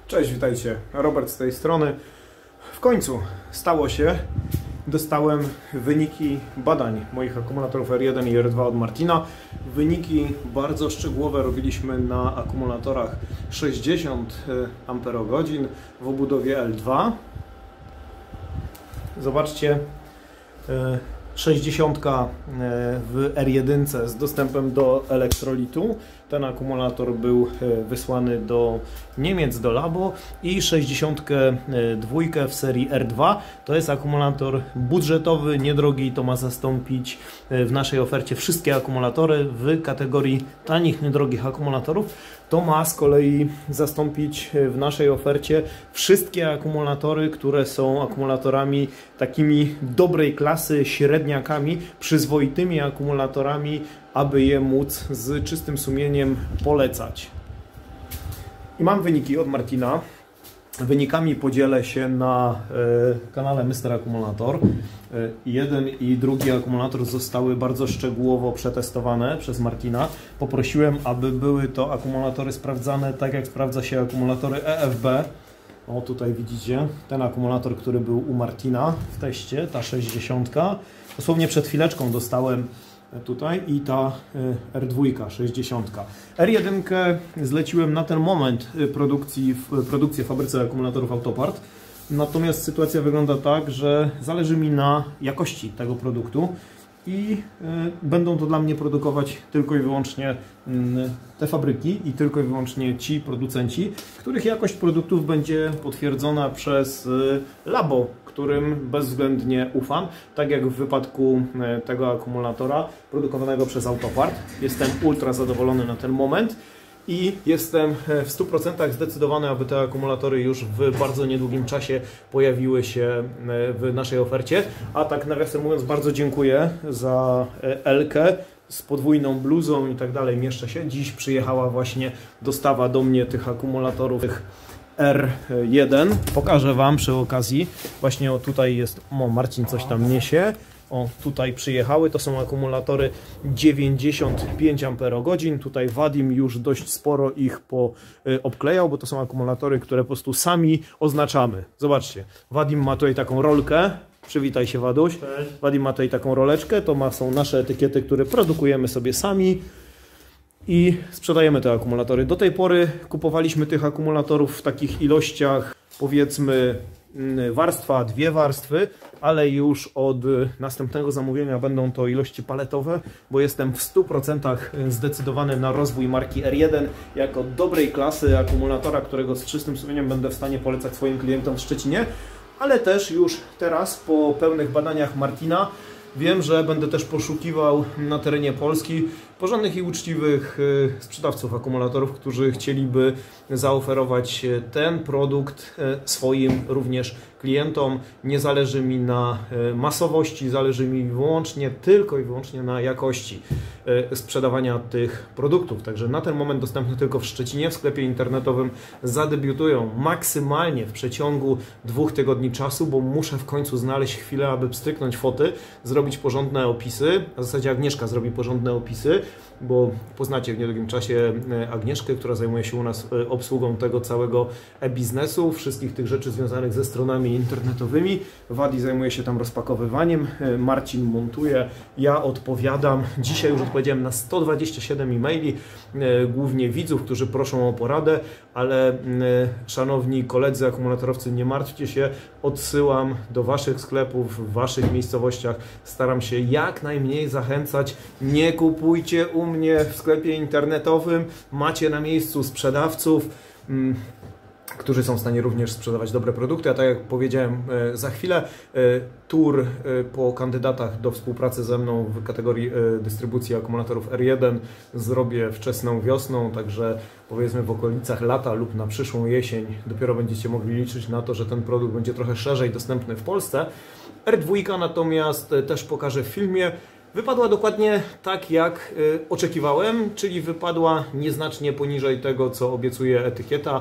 Cześć, witajcie. Robert z tej strony. W końcu stało się. Dostałem wyniki badań moich akumulatorów R1 i R2 od Martina. Wyniki bardzo szczegółowe robiliśmy na akumulatorach 60 Ah w obudowie L2. Zobaczcie, 60 w R1 z dostępem do elektrolitu. Ten akumulator był wysłany do Niemiec, do Labo, i 62 w serii R2. To jest akumulator budżetowy, niedrogi. To ma zastąpić w naszej ofercie wszystkie akumulatory w kategorii tanich, niedrogich akumulatorów. To ma z kolei zastąpić w naszej ofercie wszystkie akumulatory, które są akumulatorami takimi dobrej klasy, średniakami, przyzwoitymi akumulatorami, aby je móc z czystym sumieniem polecać. I mam wyniki od Martina. Wynikami podzielę się na kanale Mr. Akumulator. Jeden i drugi akumulator zostały bardzo szczegółowo przetestowane przez Martina. Poprosiłem, aby były to akumulatory sprawdzane tak, jak sprawdza się akumulatory EFB. O, tutaj widzicie ten akumulator, który był u Martina w teście, ta 60. Dosłownie przed chwileczką dostałem tutaj, i ta R2 60. R1 zleciłem na ten moment produkcję w fabryce akumulatorów Autopart. Natomiast sytuacja wygląda tak, że zależy mi na jakości tego produktu i będą to dla mnie produkować tylko i wyłącznie te fabryki i tylko i wyłącznie ci producenci, których jakość produktów będzie potwierdzona przez Labo, którym bezwzględnie ufam, tak jak w wypadku tego akumulatora produkowanego przez Autopart. Jestem ultra zadowolony na ten moment i jestem w 100% zdecydowany, aby te akumulatory już w bardzo niedługim czasie pojawiły się w naszej ofercie. A tak nawiasem mówiąc, bardzo dziękuję za Elkę z podwójną bluzą i tak dalej. Mieszczę się. Dziś przyjechała właśnie dostawa do mnie tych akumulatorów R1. Pokażę Wam przy okazji. Właśnie o, tutaj jest, Marcin coś tam niesie. O, tutaj przyjechały, to są akumulatory 95 Ah. Tutaj Wadim już dość sporo ich obklejał, bo to są akumulatory, które po prostu sami oznaczamy. Zobaczcie, Wadim ma tutaj taką rolkę. Przywitaj się, Waduś. Cześć. Wadim ma tutaj taką roleczkę, to są nasze etykiety, które produkujemy sobie sami i sprzedajemy te akumulatory. Do tej pory kupowaliśmy tych akumulatorów w takich ilościach, powiedzmy warstwa, 2 warstwy, ale już od następnego zamówienia będą to ilości paletowe, bo jestem w 100% zdecydowany na rozwój marki R1 jako dobrej klasy akumulatora, którego z czystym sumieniem będę w stanie polecać swoim klientom w Szczecinie, ale też już teraz po pełnych badaniach Martina wiem, że będę też poszukiwał na terenie Polski porządnych i uczciwych sprzedawców akumulatorów, którzy chcieliby zaoferować ten produkt swoim również klientom. Nie zależy mi na masowości, zależy mi tylko i wyłącznie na jakości sprzedawania tych produktów. Także na ten moment dostępne tylko w Szczecinie. W sklepie internetowym zadebiutują maksymalnie w przeciągu 2 tygodni czasu, bo muszę w końcu znaleźć chwilę, aby pstryknąć foty, zrobić porządne opisy. W zasadzie Agnieszka zrobi porządne opisy, bo poznacie w niedługim czasie Agnieszkę, która zajmuje się u nas obsługą tego całego e-biznesu, wszystkich tych rzeczy związanych ze stronami internetowymi. Wadi zajmuje się tam rozpakowywaniem, Marcin montuje, ja odpowiadam. Dzisiaj już odpowiedziałem na 127 e-maili, głównie widzów, którzy proszą o poradę, ale szanowni koledzy akumulatorowcy, nie martwcie się, odsyłam do Waszych sklepów, w Waszych miejscowościach. Staram się jak najmniej zachęcać. Nie kupujcie u mnie w sklepie internetowym. Macie na miejscu sprzedawców, którzy są w stanie również sprzedawać dobre produkty, a tak jak powiedziałem, za chwilę tour po kandydatach do współpracy ze mną w kategorii dystrybucji akumulatorów R1 zrobię wczesną wiosną, także powiedzmy w okolicach lata lub na przyszłą jesień dopiero będziecie mogli liczyć na to, że ten produkt będzie trochę szerzej dostępny w Polsce. R2 natomiast też pokażę w filmie. Wypadła dokładnie tak, jak oczekiwałem, czyli wypadła nieznacznie poniżej tego, co obiecuje etykieta. W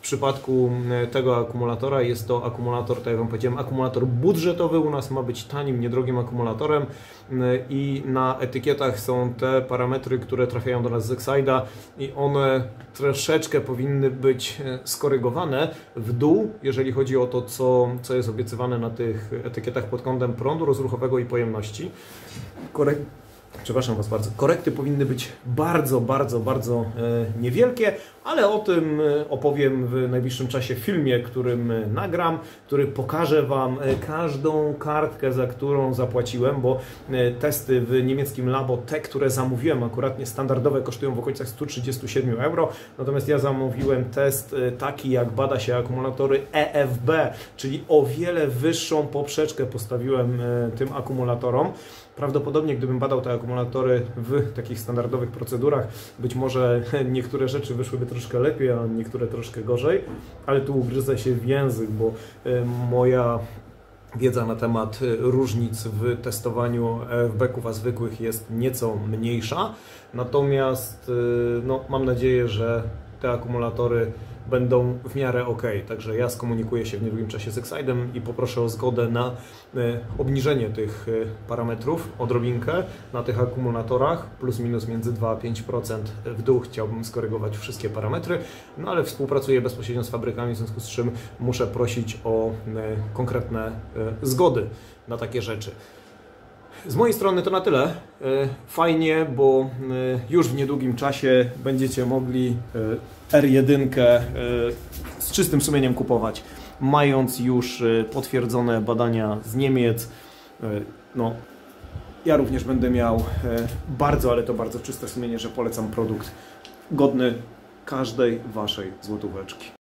przypadku tego akumulatora jest to akumulator, tak jak Wam powiedziałem, akumulator budżetowy. U nas ma być tanim, niedrogim akumulatorem i na etykietach są te parametry, które trafiają do nas z Exide'a i one troszeczkę powinny być skorygowane w dół, jeżeli chodzi o to, co jest obiecywane na tych etykietach pod kątem prądu rozruchowego i pojemności. Przepraszam Was bardzo. Korekty powinny być bardzo niewielkie, ale o tym opowiem w najbliższym czasie w filmie, którym nagram, który pokaże Wam każdą kartkę, za którą zapłaciłem, bo testy w niemieckim Labo, te, które zamówiłem, akurat standardowe, kosztują w okolicach 137 €, natomiast ja zamówiłem test taki, jak bada się akumulatory EFB, czyli o wiele wyższą poprzeczkę postawiłem tym akumulatorom. Prawdopodobnie, gdybym badał te akumulatory w takich standardowych procedurach, być może niektóre rzeczy wyszłyby troszkę lepiej, a niektóre troszkę gorzej, ale tu ugryzę się w język, bo moja wiedza na temat różnic w testowaniu EFB-ków a zwykłych jest nieco mniejsza, natomiast no, mam nadzieję, że te akumulatory będą w miarę ok. Także ja skomunikuję się w niedługim czasie z Exide'em i poproszę o zgodę na obniżenie tych parametrów odrobinkę na tych akumulatorach, plus minus między 2 a 5% w dół. Chciałbym skorygować wszystkie parametry, no ale współpracuję bezpośrednio z fabrykami, w związku z czym muszę prosić o konkretne zgody na takie rzeczy. Z mojej strony to na tyle. Fajnie, bo już w niedługim czasie będziecie mogli R1 z czystym sumieniem kupować, mając już potwierdzone badania z Niemiec. No, ja również będę miał bardzo, ale to bardzo czyste sumienie, że polecam produkt godny każdej Waszej złotóweczki.